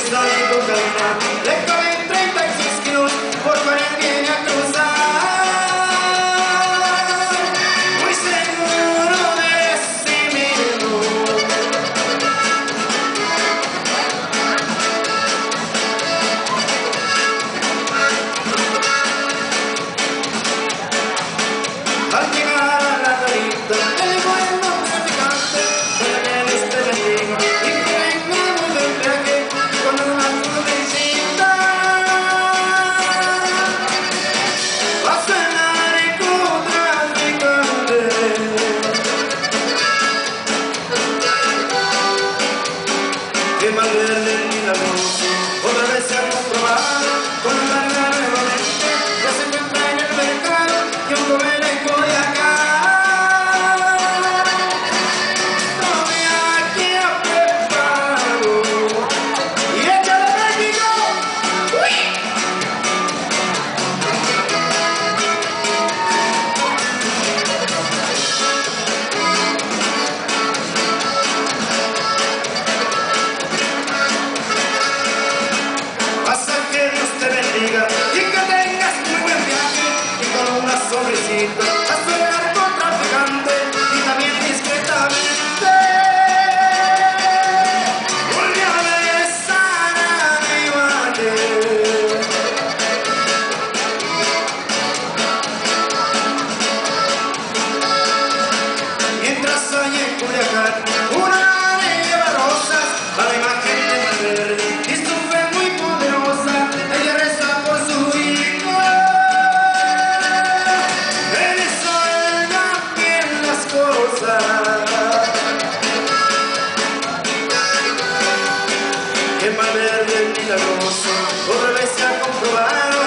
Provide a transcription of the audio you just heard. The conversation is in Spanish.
cruza y cocaína, le caben 36 kilos por cual viene a cruzar. Muy seguro de sí mismo, al llegar a la garita, el buen traficante puede que Dios te bendiga y que vengamos de viaje con una nubecita. Vas a narcotraficante, que Valverde milagroso otra vez se ha comprobado con la larga nuevamente, ya se encuentra en el mercado y un joven en Coyacán. Tome aquí a preparado y échale México. ¡Uy! Pasa que Dios te bendiga y que tengas muy buen viaje y con una sonrisita a su narcotraficante y también discretamente vuelve a besar a mi madre. Mientras hay en Culiacán una le lleva rosas a la imagen de Valverde y su fe muy poderosa, ella reza por su hijo, que le salgan bien las cosas, que Valverde es milagroso, otra vez se ha comprobado